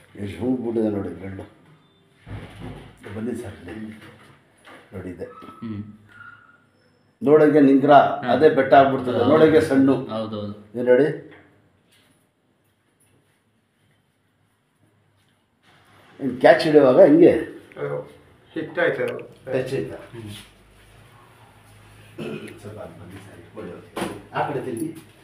ಎಷ್ಟು ಹೂ ಬಿಟ್ಟಿದೆ ನೋಡಿ ಗಂಡು. ಬನ್ನಿ ಸರ್ ನೋಡಿದೆ ನೋಡೋಕ್ಕೆ ನಿಂಗ್ರ ಅದೇ ಬೆಟ್ಟ ಆಗ್ಬಿಡ್ತದೆ, ನೋಡೋಕ್ಕೆ ಸಣ್ಣ. ಹೌದೌದು. ಇದು ನೋಡಿ ಕ್ಯಾಚ್ ಹಿಡಿಯುವಾಗ ಹಿಂಗೆ ಹಿಟ್ ಆಯ್ತು, ಟಚ್ ಆಯ್ತಾ? ಸ್ವಲ್ಪ ಬನ್ನಿ ಸರ್, ಇಟ್ಕೊಳ್ಳಿ ಆ ಕಡೆ ತಿರುಗಿ.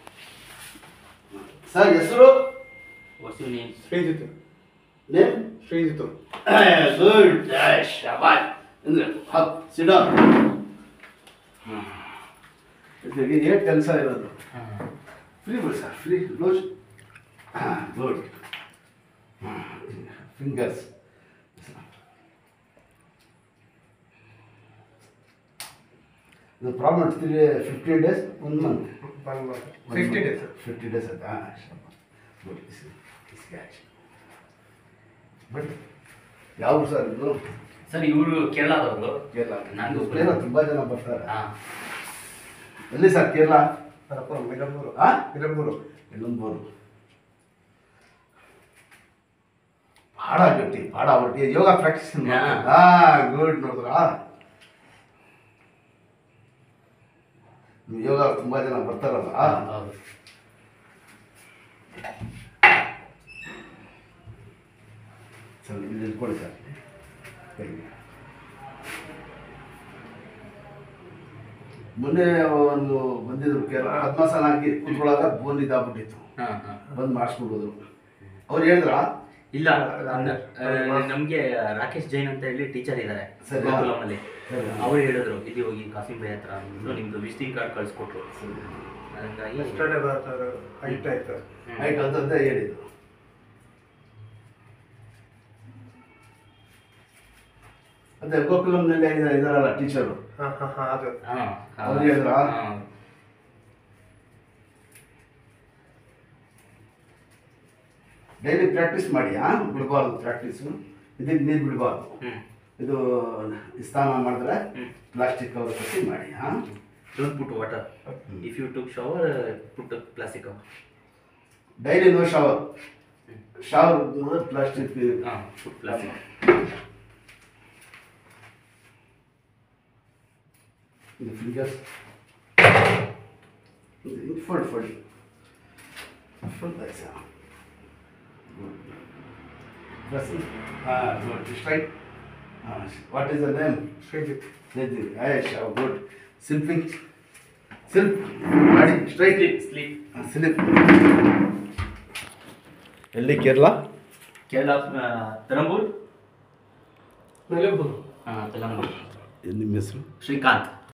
ಸರ್ ಹೆಸರು? ಶ್ರೀಜಿತ್. ನೇಮ್? ಶ್ರೀಜಿತ್ತು. ಗುಡ್, ಶಾಬಾಷ್. ಅಂದರೆ ಸಿಡ ಏನು ಕೆಲಸ ಇರೋದು? ಫ್ರೀ ಬಿಡಿ sir, free close. Good. Fingers. ಇದು problem 15 days, 1 month. 50 days. 50 days ಆಯ್ತಾ? ಗುಡ್. ಸ್ಕ್ಯಾಚ್. ಬಟ್ ಯಾವ ಸರ್ ಇದು? ಸರ್ ಇವರು ಕೇರಳದವರು. ಕೇರಳ. ನಾನು ಕೇರಳ ತುಂಬ ಜನ ಬರ್ತಾರೆ. ಹಾಂ. ಎಲ್ಲಿ ಸರ್ ಕೇರಳ? ಮಿಲಂಬೂರು. ಹಾಂ, ಮಿಲಂಬೂರು. ಎಲಂಬೂರು. ಪಾಡ ಗಟ್ಟಿ, ಪಾಡ ಒಟ್ಟಿ ಯೋಗ ಪ್ರಾಕ್ಟೀಸ್. ಗುಡ್. ನೋಡಿದ್ರಾ, ಯೋಗ ತುಂಬ ಜನ ಬರ್ತಾರಲ್ಲ. ಹೌದು. ಸರ್ ಇದು ಇಟ್ಕೊಳ್ಳಿ ಸರ್. ಮೊನ್ನೆ ಒಂದು ಬಂದಿದ್ರು ಕೇರಳ, ಪದ್ಮಾಸನ ಹಾಕಿ ಕುತ್ಕೊಳ್ಳಾಗ ಬೋನ್ ಇದಾಗ್ಬಿಟ್ಟಿತ್ತು. ಬಂದು ಮಾಡಿಸ್ಬಿಡೋದು. ಅವ್ರು ಹೇಳಿದ್ರಾ? ಇಲ್ಲ, ನಮಗೆ ರಾಕೇಶ್ ಜೈನ್ ಅಂತ ಹೇಳಿ ಟೀಚರ್ ಇದ್ದಾರೆ ಗೋಕುಲಮಲ್ಲಿ. ಅವ್ರು ಹೇಳಿದ್ರು ಇಲ್ಲಿ ಹೋಗಿ ಕಾಸಿಂ ಭಾಯ್ ಹತ್ರ ಅಂದ್ಬಿಟ್ಟು ನಿಮ್ದು ವಿಸಿಟಿಂಗ್ ಕಾರ್ಡ್ ಕಳಿಸ್ಕೊಟ್ರು. ಹಾಗಾಗಿ ಎಸ್ಟರ್ಡೇ ಬರ್ತಾರೆ, ಹೈಟ್ ಆಯ್ತು. ಹೈಟ್ ಅಂತ ಹೇಳಿದ್ರು. ಅದೇ ಗೋಕುಲಂನಲ್ಲಿ ಇದಾರಲ್ಲ ಟೀಚರು, ಅದು ಅವ್ರು ಹೇಳಿದ್ರಾ? ಡೈಲಿ ಪ್ರಾಕ್ಟೀಸ್ ಮಾಡಿ. ಬಿಡಬಾರ್ದು ಪ್ರಾಕ್ಟೀಸು. ಇದಕ್ಕೆ ನೀರು ಬಿಡಬಾರ್ದು. ಇದು ಸ್ನಾನ ಮಾಡಿದ್ರೆ ಪ್ಲಾಸ್ಟಿಕ್ ಕವರ್ ಕಟ್ಟಿ ಮಾಡಿ. Don't put water. If you took shower put plastic cover. Daily no shower. Shower plastic. Put plastic. ಇದು ಫಿಂಗರ್ಸ್ ಫುಲ್ ಫುಲ್ ಫುಲ್ ದೈಸ. Good. Straight. What is the name? Shreejith. Sejit. Aish. Good. Sleeping. Sleep. Body straight. Sleep. Sleep. ಎಲ್ಲಿ ಕೇರಳ? ಕೇರಳ ಪೆರಂಬೂರ್. ಮಿಲಂಬೂರು. ಪೆರಂಬೂರ್. ನಿಮ್ಮ ಹೆಸರು? ಶ್ರೀಕಾಂತ್.